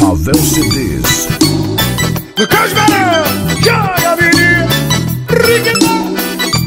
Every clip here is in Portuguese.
Pavel CDs. No Casbarão, joga menino, Riquetão.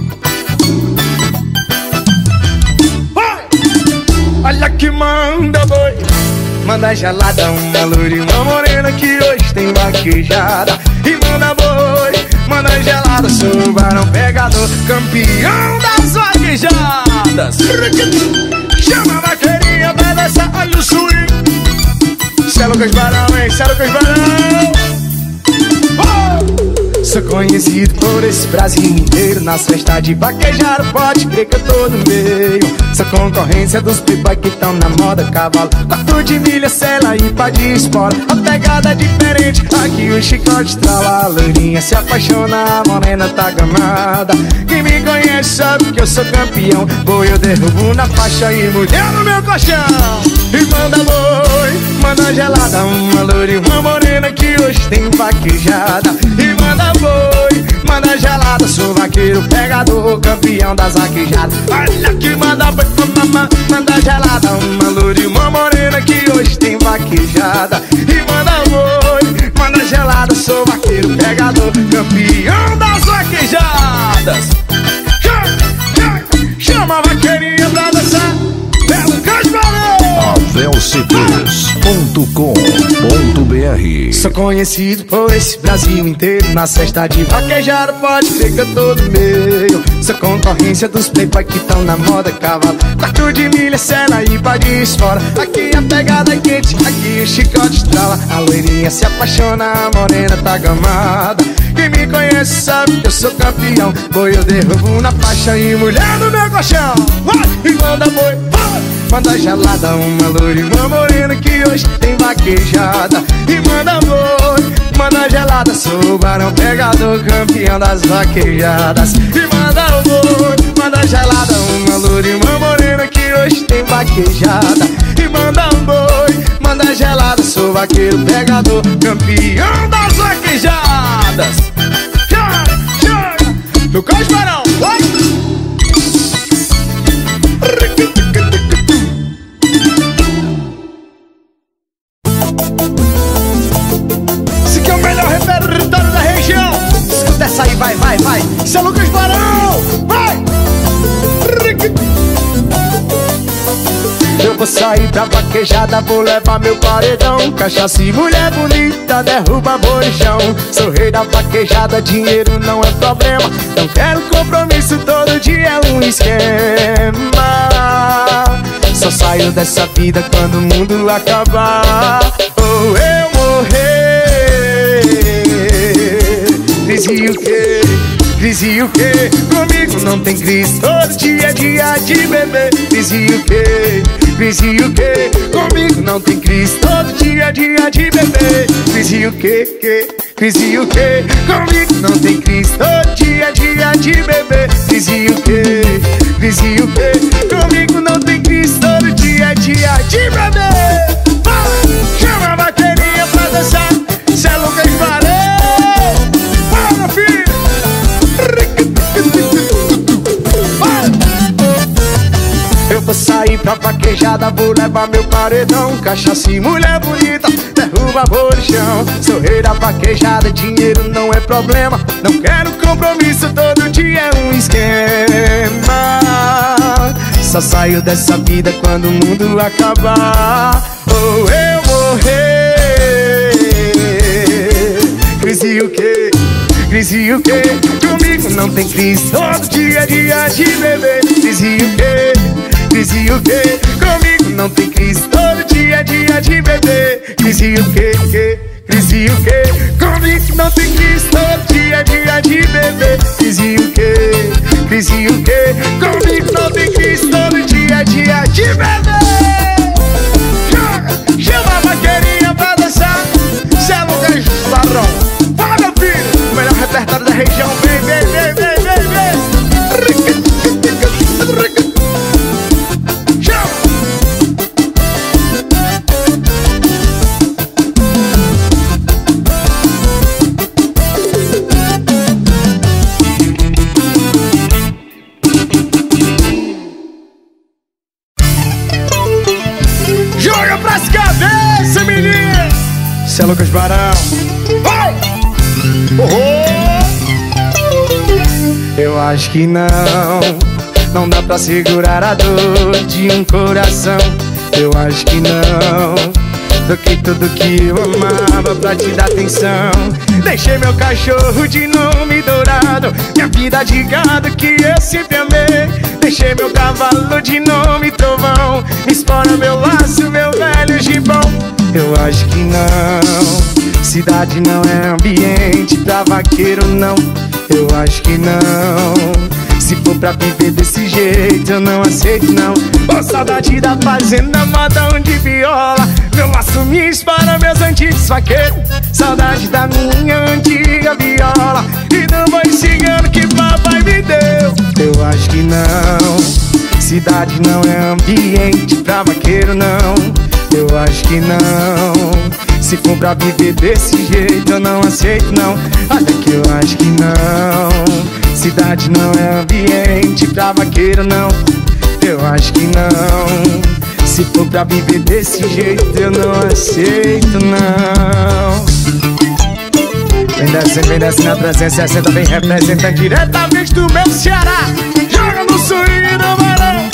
Olha que manda boi, manda gelada, uma loira e uma morena que hoje tem vaquejada. E manda boi, manda gelada, sou o barão pegador, campeão das vaquejadas. Chama a vaqueirinha pra dançar, olha o swing. Cê é Lucas Barão, hein? Cê é Lucas Barão. Sou conhecido por esse Brasil inteiro. Nas festas de vaquejar, pode crer que eu tô no meio. Sou concorrência dos playboy que tão na moda. Cavalo, 4 de milha, sela e pá de espora. A pegada é diferente, aqui o chicote estrala. A loirinha se apaixona, a morena tá gamada. Quem me conhece sabe que eu sou campeão. Boi eu derrubo na faixa e mulher no meu colchão. E manda boi, manda gelada, uma loira e uma morena que hoje tem vaquejada. E manda boi, manda gelada, sou vaqueiro pegador, campeão das vaquejadas. Olha que manda boi, manda gelada, uma loira e uma morena que hoje tem vaquejada. E manda boi, manda gelada, sou vaqueiro pegador, campeão das vaquejadas. Chama a vaqueirinha pra dançar, Belo Casbarão. PavelCDs.com.br. Sou conhecido por esse Brasil inteiro. Na cesta de vaquejar, pode crer que eu tô no meio. Sou concorrência dos playboy que tão na moda. Cavalo, 4 de milha, sela e pá de espora. Aqui a pegada é quente, aqui o chicote estrala. A loirinha se apaixona, a morena tá gamada. Quem me conhece sabe que eu sou campeão. Boi eu derrubo na faixa e mulher no meu colchão. E manda boi, manda gelada, uma loira e uma morena que hoje tem vaquejada. E manda boi, manda gelada, sou o barão pegador, campeão das vaquejadas. E manda boi, manda gelada, uma loira e uma morena que hoje tem vaquejada. E manda boi, manda gelada, sou vaqueiro pegador, campeão das vaquejadas. No Casbarão, vai! Esse aqui é o melhor repertório da região. Escuta essa aí, vai, vai, vai. Esse é Lucas Barão, vai! Eu vou sair pra vaquejada, vou levar meu paredão. Cachaça e mulher bonita, derruba bolichão. Sou rei da vaquejada, dinheiro não é problema. Não quero compromisso, todo dia é um esquema. Só saio dessa vida quando o mundo acabar ou eu morrer. Crise o quê? Crise o quê? Comigo não tem crise, todo dia é dia de beber. Crise o quê? Crise o quê? Comigo não tem crise, todo dia é dia de beber. Crise o quê? Crise o quê? Comigo não tem crise, todo dia é dia de beber. Crise o quê? Crise o quê? Comigo não tem crise, todo dia é dia de beber. Chama a vaqueirinha pra dançar, cê é Lucas Barão. Para, filho! Eu vou sair pra vaquejada, vou levar meu paredão. Cachaça e mulher bonita, derruba bolichão. Sou rei da vaquejada, dinheiro não é problema. Não quero compromisso, todo dia é um esquema. Só saio dessa vida quando o mundo acabar ou eu morrer. Crise o quê? Crise o quê? Comigo não tem crise, todo dia é dia de beber. Crise o quê? Crise o quê? Comigo não tem crise, todo dia é dia de beber. Crise o quê? Crise o quê? Comigo não tem crise, todo dia é dia de beber. Crise o quê? Crise o quê? Comigo não tem crise, todo dia é dia de beber. Chama a vaqueirinha pra dançar, cê é Lucas Barão. Fala, meu filho, o melhor repertório da região. Vem, vem, vem, vem, vem, vem. Cê é Lucas Barão. Vai! Eu acho que não dá pra segurar a dor de um coração. Eu acho que não. Troquei tudo que eu amava pra te dar atenção. Deixei meu cachorro de nome dourado, minha vida de gado que eu sempre amei. Deixei meu cavalo de nome trovão, espora meu laço, meu velho gibão. Eu acho que não. Cidade não é ambiente pra vaqueiro, não. Eu acho que não. Se for pra viver desse jeito, eu não aceito, não. Ô, saudade da fazenda, modão de viola, meu laço me espara, meus antigos vaqueiros. Saudade da minha antiga viola e do boi cigano que papai me deu. Eu acho que não. Cidade não é ambiente pra vaqueiro, não. Eu acho que não. Se for pra viver desse jeito, eu não aceito, não. Até que eu acho que não. Cidade não é ambiente pra vaqueiro, não. Eu acho que não. Se for pra viver desse jeito, eu não aceito, não. Vem descendo na 360, vem representando diretamente do meu Ceará. Joga no swing do Barão.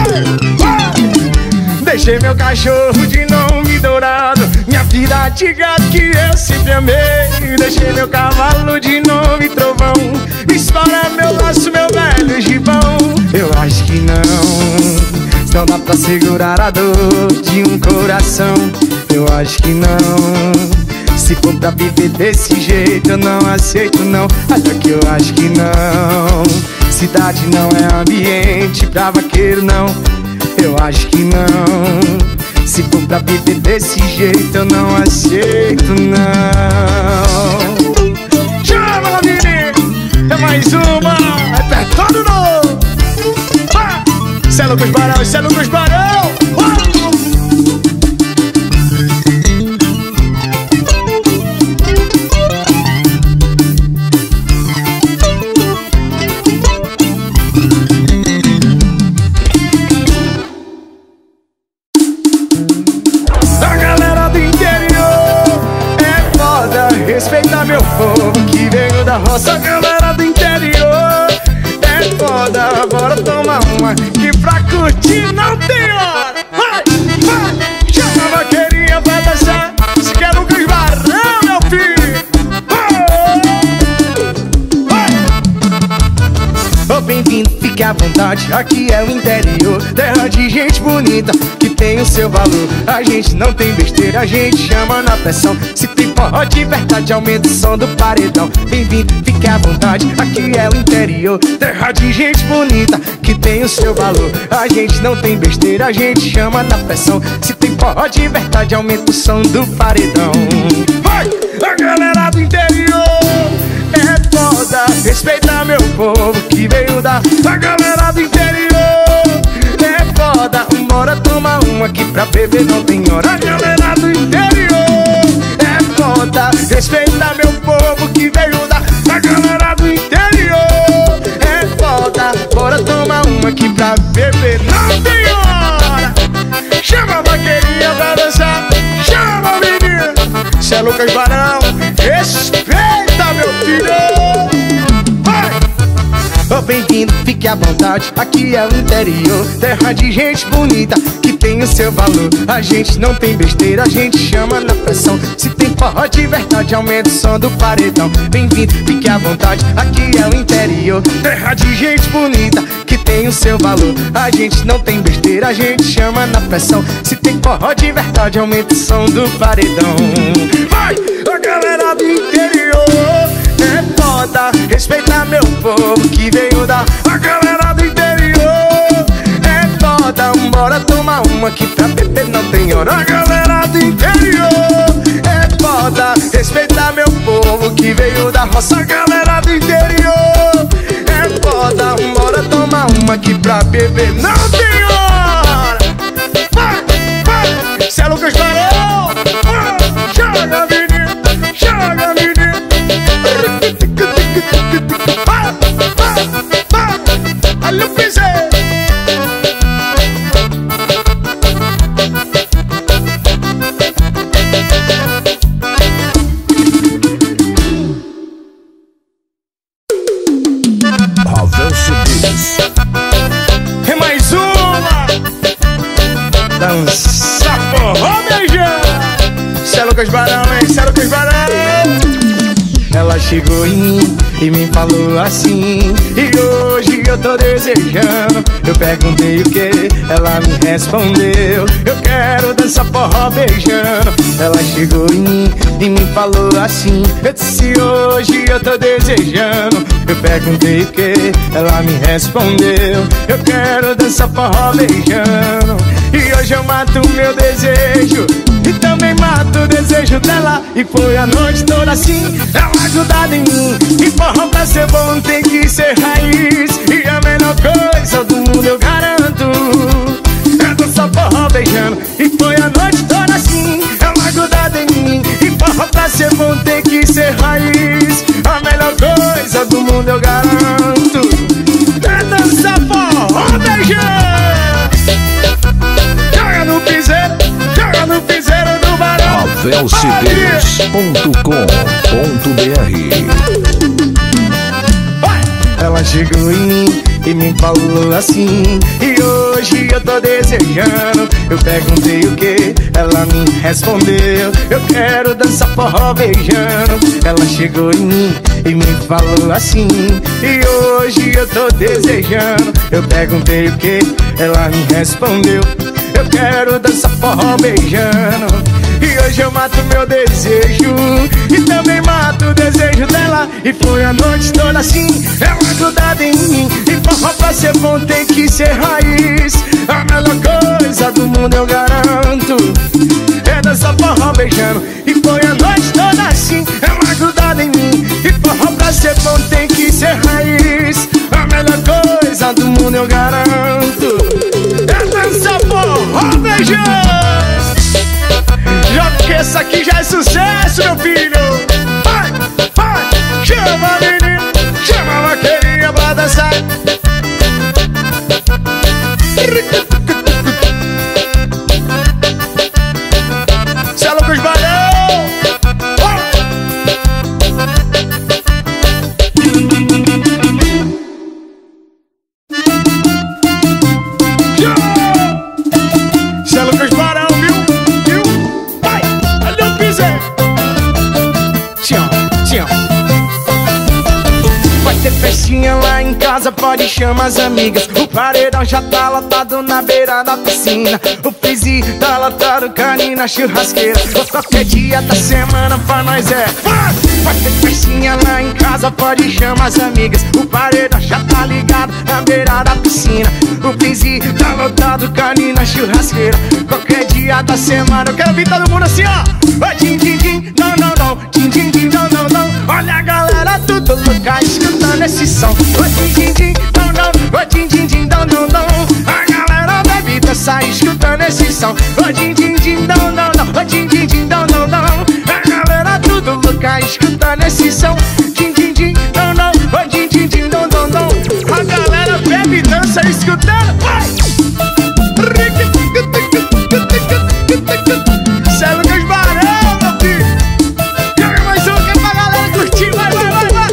Deixei meu cachorro de nome dourado, minha vida de gado que eu sempre amei. Deixei meu cavalo de nome trovão, espora meu laço, meu velho gibão. Eu acho que não dá pra segurar a dor de um coração. Eu acho que não. Se for pra viver desse jeito, eu não aceito, não. Até que eu acho que não. Cidade não é ambiente pra vaqueiro, não. Eu acho que não. Se for pra viver desse jeito, eu não aceito, não. Chama, menino! É mais uma! Repertório novo! Cê é Lucas Barão, cê é Lucas Barão! Respeita meu povo que veio da roça, galera do interior. É foda, bora tomar uma que pra curtir não tem hora. Vai, vai, chama a vaqueirinha pra dançar. Se quer Lucas Barão, meu filho. Ô, bem-vindo, fique à vontade, aqui é o interior. Terra de gente bonita, que tem o seu valor. A gente não tem besteira, a gente chama na pressão. Se tem forró de verdade, aumenta o som do paredão. Bem-vindo, fique à vontade, aqui é o interior. Terra de gente bonita, que tem o seu valor. A gente não tem besteira, a gente chama na pressão. Se tem forró de verdade, aumenta o som do paredão. Vai, a galera do interior. É foda, respeita meu povo que veio da... A galera do interior é foda, bora tomar uma aqui pra beber não tem hora. A galera do interior é foda, respeita meu povo que veio da... A galera do interior é foda, bora tomar uma aqui pra beber não tem hora. Chama a vaqueirinha pra dançar, chama a menina. Cê é Lucas Barão, respeita meu filho. Ô, bem-vindo, fique à vontade, aqui é o interior. Terra de gente bonita, que tem o seu valor. A gente não tem besteira, a gente chama na pressão. Se tem forró de verdade, aumenta o som do paredão. Bem-vindo, fique à vontade, aqui é o interior. Terra de gente bonita, que tem o seu valor. A gente não tem besteira, a gente chama na pressão. Se tem forró de verdade, aumenta o som do paredão. Vai, a galera do interior é foda, respeita meu povo que veio da... A galera do interior é foda, bora tomar uma que pra beber não tem hora. A galera do interior é foda, respeita meu povo que veio da roça. A galera do interior é foda, bora tomar uma que pra beber não tem hora. Vai, vai, cê é Lucas Barão. Joga, menino, joga, menino. Olha o piseiro. Cê é Lucas Barão, hein? Cê é Lucas Barão. Ela chegou em mim e me falou assim, e hoje eu tô desejando. Eu perguntei o que, ela me respondeu: eu quero dançar forró beijando. Ela chegou em mim e me falou assim, eu disse: hoje eu tô desejando. Eu perguntei o que, ela me respondeu: eu quero dançar forró beijando. E hoje eu mato o meu desejo e também mato o desejo dela. E foi a noite toda assim, ela grudada em mim. E forró pra ser bom tem que ser raiz, e a melhor coisa do mundo eu garanto é dançar forró beijando. E foi a noite toda assim, ela grudada em mim. E forró pra ser bom tem que ser raiz, a melhor coisa do mundo eu garanto é dançar forró beijando. Joga no piseiro, joga no piseiro do Barão. ravelcds.com.br. Ela chegou em mim e me falou assim, e hoje eu tô desejando. Eu perguntei o que, ela me respondeu: eu quero dançar forró beijando. Ela chegou em mim e me falou assim, e hoje eu tô desejando. Eu perguntei o que, ela me respondeu: eu quero dançar forró beijando. E hoje eu mato meu desejo e também mato o desejo dela. E foi a noite toda assim, ela grudada em mim. E forró pra ser bom tem que ser raiz, a melhor coisa do mundo eu garanto é dançar forró beijando. E foi a noite toda assim, ela grudada em mim. E forró pra ser bom tem que ser raiz, a melhor coisa do mundo eu garanto é dançar forró beijando. Já porque essa aqui já é sucesso, meu filho. Vai, vai, chama a menina, chama a vaqueirinha pra dançar. Cê é Lucas Barão. Cê é Lucas Barão, viu? Vai ter festinha lá em casa, pode chamar as amigas. O paredão já tá lotado na beira da piscina. O freezer tá lotado, carne na churrasqueira. Qualquer dia da semana pra nós é vai ter festinha lá em casa, pode chamar as amigas. O paredão já tá ligado na beira da piscina. O freezer tá lotado, carne na churrasqueira. Qualquer dia da semana eu quero ver todo mundo assim, ó. Vai, din, din, din, não, não, não. Din, din, din, não, não, não. Olha a galera tudo louca escutando esse som. Vai, din, din, din, não, não. Vai, din, din, din, não, não, não. A galera bebe dança escutando esse som. Vai, din, din, din, não, não, não. Vai, din, din, din, não, não, não. A galera tudo louca escutando esse som. Din, din, din, não, não. Vai, din, din, din, não, não, não. A galera bebe dança escutando. Vai! Cê é Lucas Barão, meu filho. Joga mais um que é pra galera curtir. Vai, vai, vai, vai.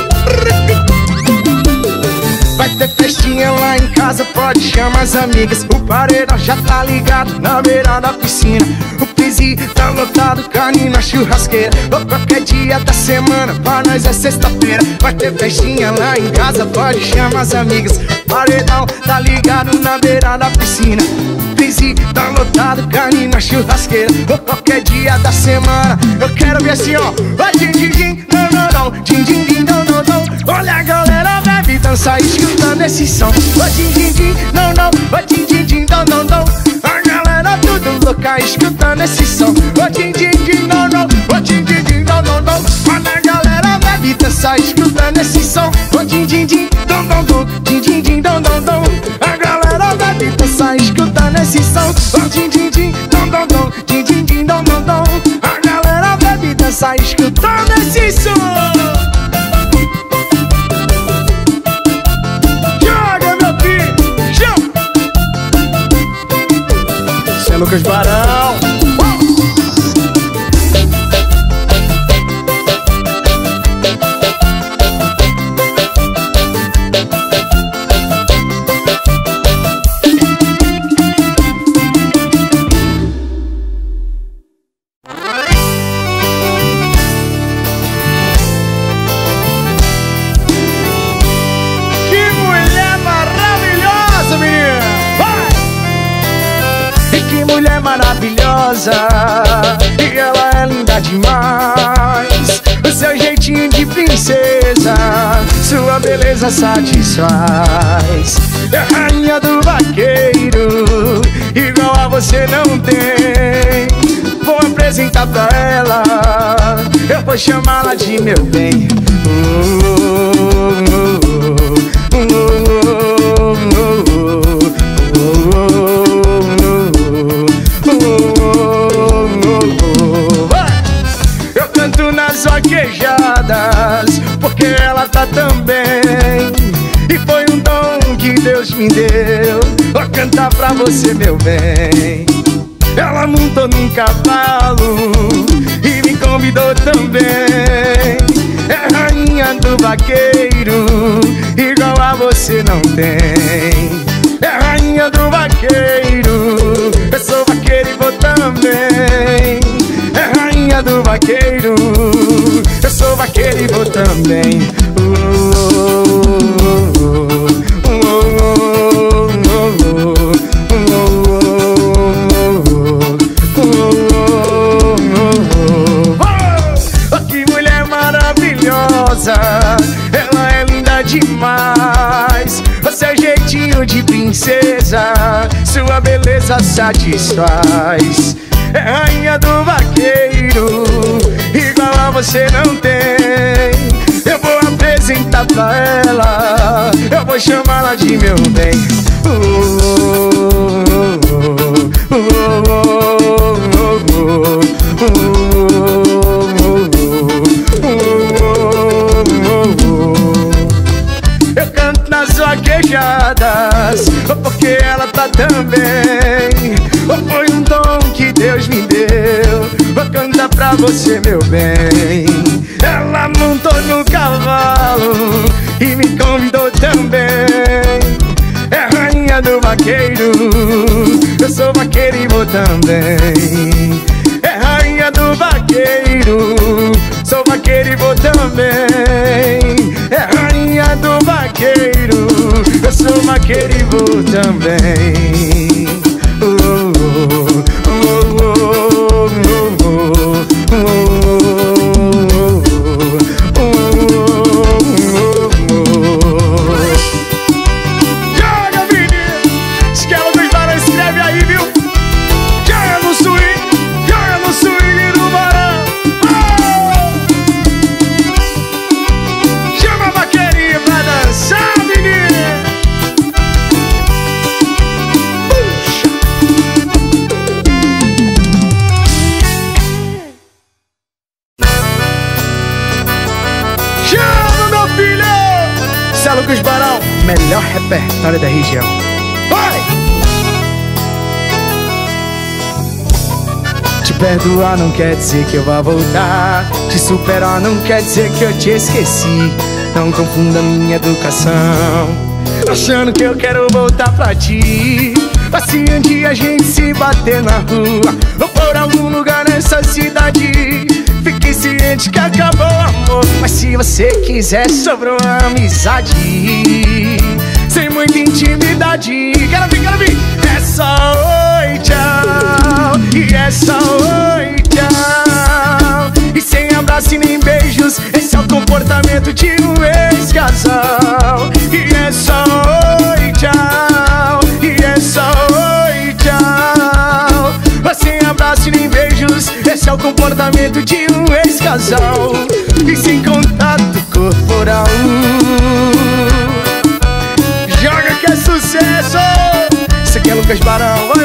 Vai ter festinha lá em casa, pode chamar as amigas. O paredão já tá ligado na beira da piscina. O freezer tá lotado, carne na churrasqueira. Ou qualquer dia da semana, pra nós é sexta-feira. Vai ter festinha lá em casa, pode chamar as amigas. O paredão tá ligado na beira da piscina. Tá lotado, carne na churrasqueira. Ou qualquer dia da semana eu quero ver assim, ó. Vai, din, din, din, não, não, não. Din, din, din, não, não, não. Olha a galera bebe dança escutando esse som. Vai, din, din, din, não, não. Vai, din, din, din, não, não, não. A galera tudo louca escutando esse som. Vai, din, din, din, não, não. Vai, din, din, din, não, não, não. Olha a galera bebe dança escutando esse som. Vai, din, din, din, não, não, não. Din, din, din, não, não, não. A galera bebe dança escutando esse som. Din, din, din, não, não, não. Din, din, din, não, não, não. A galera bebe dança escutando esse som. Joga, meu filho, joga. Cê é Lucas Barão. maravilhosa e ela é linda demais. O seu jeitinho de princesa, sua beleza satisfaz. É a rainha do vaqueiro, igual a você não tem. Vou apresentar pra ela, eu vou chamá-la de meu bem. Eu canto nas vaquejadas porque ela tá tão bem, e foi um dom que Deus me deu, vou cantar pra você, meu bem. Ela montou num cavalo e me convidou também. É rainha do vaqueiro, igual a você não tem. É rainha do vaqueiro, eu sou vaqueiro e vou também. É rainha do vaqueiro, eu sou vaqueiro e vou também. Ela é linda demais, o seu jeitinho de princesa, sua beleza satisfaz. É rainha do vaqueiro, igual a você não tem. Eu vou apresentar pra ela, eu vou chamá-la de meu bem. Eu canto nas vaquejadas porque ela tá tão bem. Foi um dom que Deus me deu, vou cantar pra você, meu bem. Ela montou no cavalo e me convidou também. É rainha do vaqueiro, eu sou vaqueiro e vou também. É rainha do vaqueiro, sou vaqueiro e vou também. É rainha do vaqueiro, eu sou vaqueiro e vou também. Joga, menino! Esquela dos Barão, escreve aí, viu? Joga no swing do Barão. Chama a vaqueirinha pra dançar, menino! Chama, meu filho! Cê Lucas Barão, melhor repertório da região. Vai! Te perdoar não quer dizer que eu vá voltar, te superar não quer dizer que eu te esqueci. Não confunda minha educação, achando que eu quero voltar pra ti. Mas se um dia a gente se bater na rua ou por algum lugar nessa cidade, fique ciente que acabou o amor. Mas se você quiser, sobrou a amizade, sem muita intimidade. Quero vir. É só oi, tchau. E é só oi, tchau. E sem abraço e nem beijos, esse é o comportamento de um ex-casal. E é só oi, tchau. E é só oi, tchau. Sem abraço e nem beijos, esse é o comportamento de um ex-casal. E sem contato corporal. Joga que é sucesso! Isso aqui é Lucas Barão. Vai!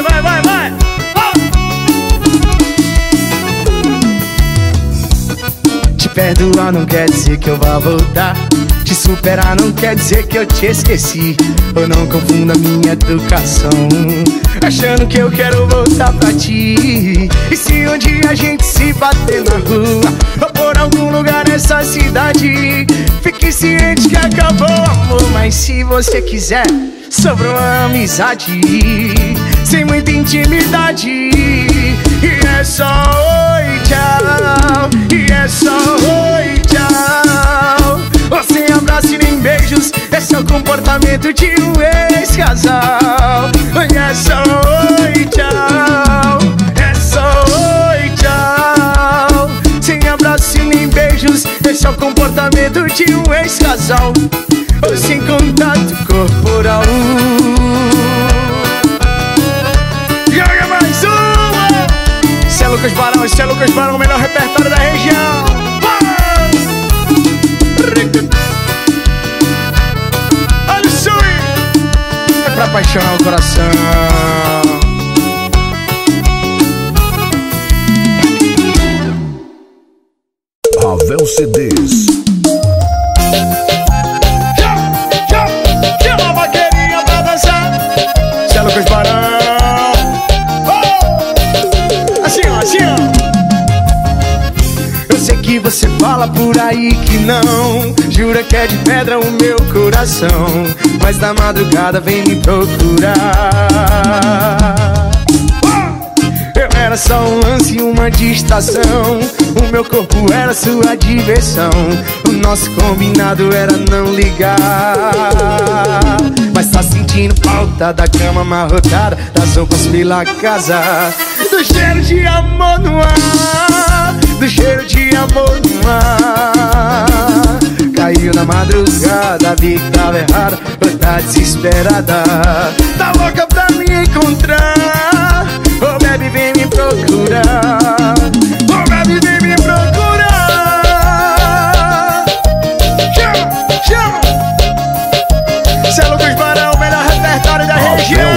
Te perdoar não quer dizer que eu vá voltar, te superar não quer dizer que eu te esqueci. Ou não confunda minha educação, achando que eu quero voltar pra ti. E se um dia a gente se bater na rua ou por algum lugar nessa cidade, fique ciente que acabou o amor. Mas se você quiser, sobrou a amizade, sem muita intimidade. E é só oi, tchau. E é só oi, tchau. Sem abraço e nem beijos, esse é o comportamento de um ex-casal. E é só oi, tchau. É só é o comportamento de um ex-casal, sem contato corporal. Joga mais uma! Cê é Lucas Barão, o melhor repertório da região. Olha o swing! É pra apaixonar o coração. Ravel CDs. Chama a vaqueirinha pra dançar. Cê é Lucas Barão. Assim ó, assim ó. Eu sei que você fala por aí que não, jura que é de pedra o meu coração, mas na madrugada vem me procurar. Eu era só um lance, uma distração, o meu corpo era sua diversão, o nosso combinado era não ligar. Mas tá sentindo falta da cama amarrotada, das roupas pela casa, do cheiro de amor no ar, do cheiro de amor no ar. Caiu na madrugada, vi que tava errada, tá desesperada, tá louca pra me encontrar. Oh baby, vem me procurar. Oh baby, vem me procurar. Chama, chama. Cê é Lucas Barão, o melhor repertório da região.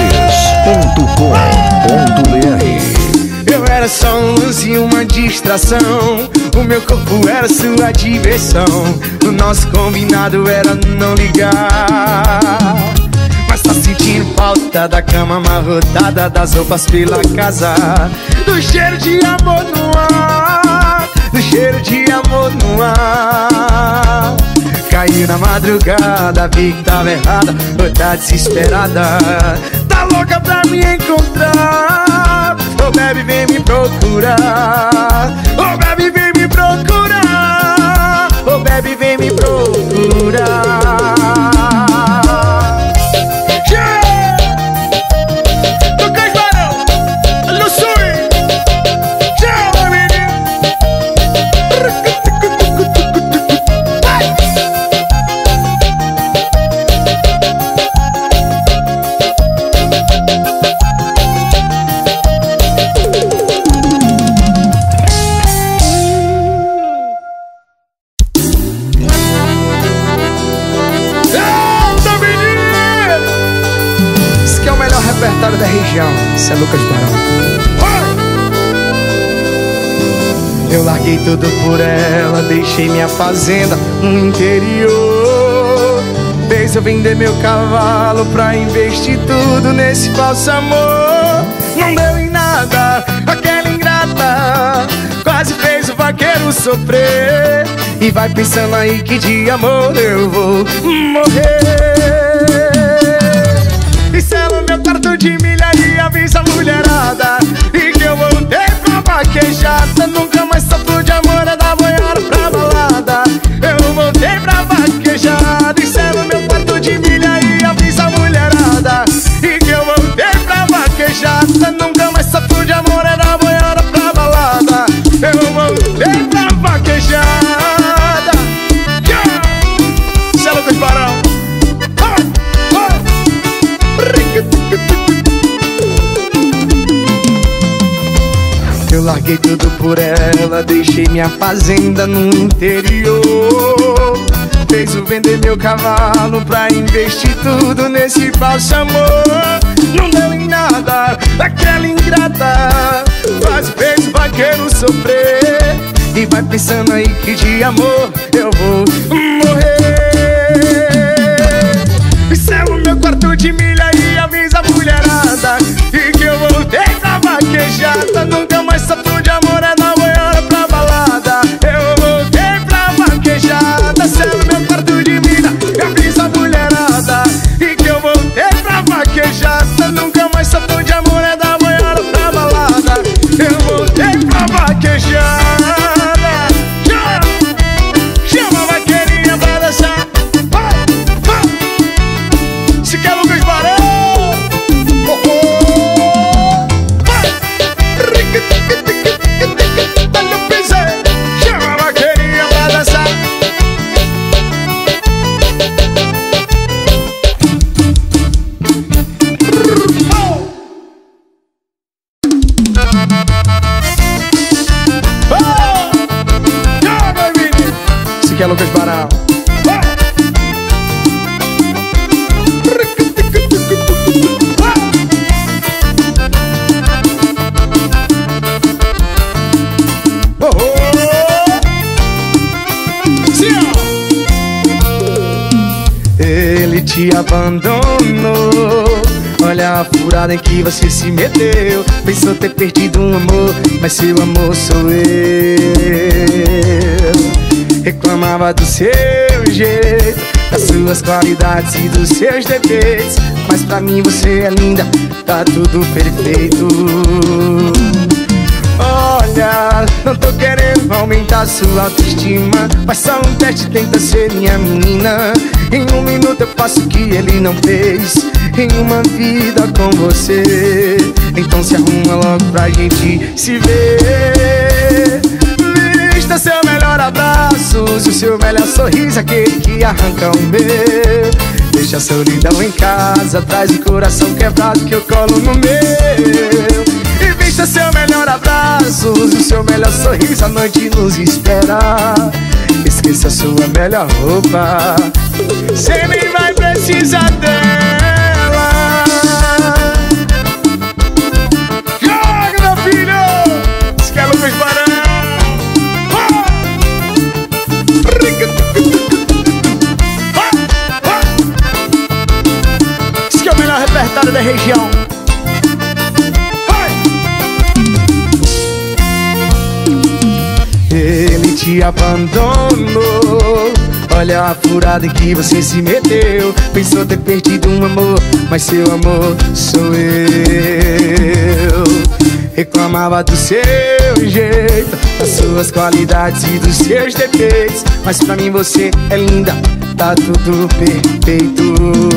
RavelCDs.com.br. Eu era só um lance e uma distração, o meu corpo era sua diversão, o nosso combinado era não ligar. Mas tá sentindo falta da cama amarrotada, das roupas pela casa, do cheiro de amor no ar, do cheiro de amor no ar. Caiu na madrugada, vi que tava errada, tá desesperada, tá louca pra me encontrar. Oh baby, vem me procurar. Oh baby, vem me procurar. Oh baby, vem me procurar. Da região, cê é Lucas Barão. Eu larguei tudo por ela, deixei minha fazenda no interior. Fez eu vender meu cavalo pra investir tudo nesse falso amor. Não deu em nada, aquela ingrata quase fez o vaqueiro sofrer. E vai pensando aí que de amor eu vou morrer. E sela meu quarto de milha e avisa a mulherada, e que eu voltei pra vaquejada. Nunca mais sofro de amor, é da boiada pra balada. Eu voltei pra vaquejada. E sela meu quarto de milha e avisa a mulherada, e que eu voltei pra vaquejada. Nunca mais sofro de amor, é da boiada pra balada. Eu voltei pra vaquejada. Cê é Lucas Barão. Eu larguei tudo por ela, deixei minha fazenda no interior. Fez eu vender meu cavalo pra investir tudo nesse falso amor. Não deu em nada, aquela ingrata quase fez o vaqueiro sofrer. E vai pensando aí que de amor eu vou morrer. E sela o meu quarto de milha e avisa a mulherada, e que eu voltei pra vaquejada. Nunca mais sofro de amor, é da boiada pra balada. Eu voltei pra vaquejada. Sela o meu quarto de milha e avisa a mulherada, e que eu voltei pra vaquejada. Nunca mais sofro de amor, é da boiada pra balada. Eu voltei pra vaquejada. Chama a vaqueirinha pra dançar. Se quer Lucas Barão. que é Lucas Barão. Ele te abandonou. Olha a furada em que você se meteu. Pensou ter perdido um amor, mas seu amor sou eu. Reclamava do seu jeito, das suas qualidades e dos seus defeitos, mas pra mim você é linda, tá tudo perfeito. Olha, não tô querendo aumentar sua autoestima, mas só um teste, tenta ser minha menina. Em um minuto eu faço o que ele não fez em uma vida com você. Então se arruma logo pra gente se ver. Vista seu melhor abraço, use o seu melhor sorriso, aquele que arranca o meu. Deixa a solidão em casa, traz o coração quebrado que eu colo no meu. E vista seu melhor abraço, use o seu melhor sorriso, a noite nos espera. Esqueça a sua melhor roupa, cê nem vai precisar dela. Joga, meu filho! Isso que é Lucas Barão. Isso que é o melhor repertório da região. Ele te abandonou. Olha a furada em que você se meteu. Pensou ter perdido um amor, mas seu amor sou eu. Reclamava do seu jeito, das suas qualidades e dos seus defeitos, mas pra mim você é linda, tá tudo perfeito.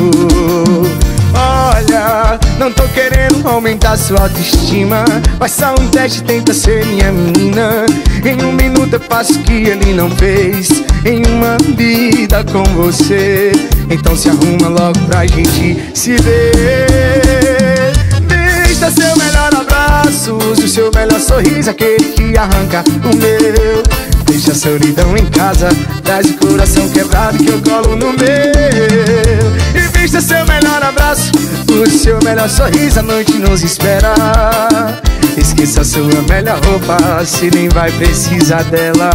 Olha, não tô querendo aumentar sua autoestima, mas só um teste, tenta ser minha menina. Em um minuto eu faço o que ele não fez em uma vida com você. Então se arruma logo pra gente se ver. Vista seu melhor abraço, use o seu melhor sorriso, aquele que arranca o meu. Deixa a solidão em casa, traz o coração quebrado que eu colo no meu. E vista seu melhor abraço, o seu melhor sorriso, a noite nos espera. Esqueça a sua melhor roupa, se nem vai precisar dela.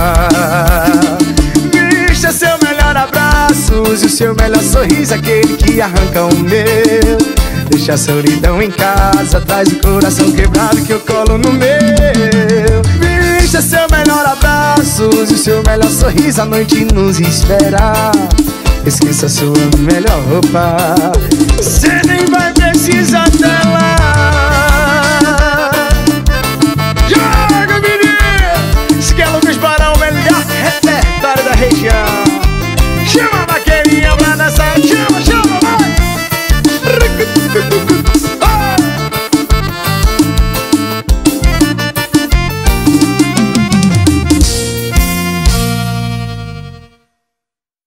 Vista seu melhor abraço, use o seu melhor sorriso, aquele que arranca o meu. Deixa a solidão em casa, traz o coração quebrado que eu colo no meu. Vista seu melhor abraço, use o seu melhor sorriso, a noite nos espera. Esqueça a sua melhor roupa, cê nem vai precisar dela.